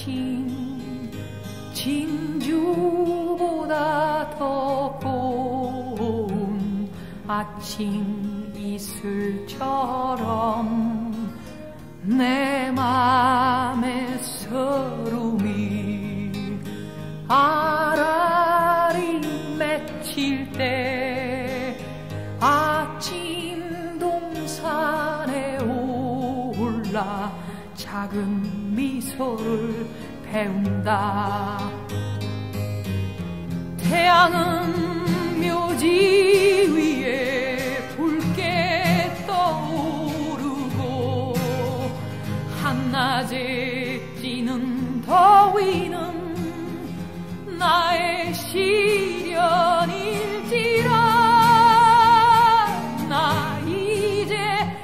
아침 진주보다 더 고운 아침 이슬처럼 내 맘의 서름이 아라리 맺힐 때 아침 동산에 올라 작은 미소를 배운다. 태양은 묘지 위에 붉게 떠오르고 한낮에 찌는 더위는 나의 시련일지라. 나 이제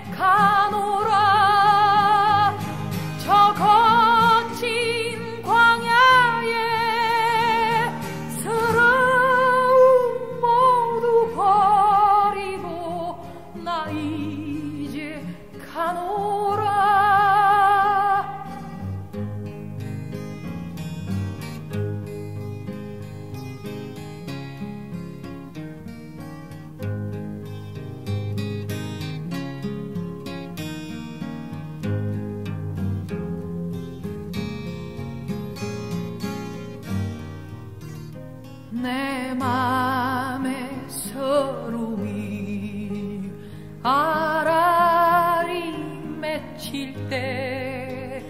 가노라 저 거친 광야에 서러움 모두 버리고 나 이제 가노라. 내 맘의 서름이 아라리 맺힐 때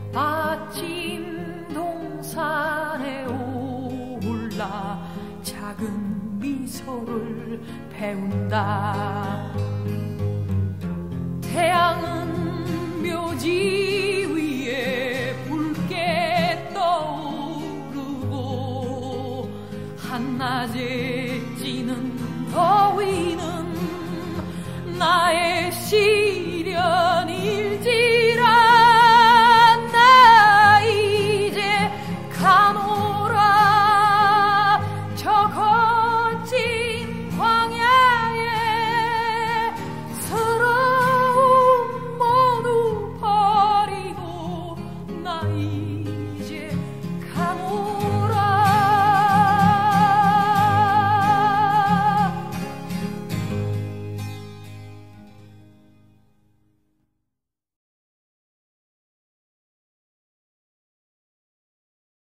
아침 동산에 올라 작은 미소를 배운다. 태양은 묘지 위에 붉게 떠오르고 한낮에 찌는 더위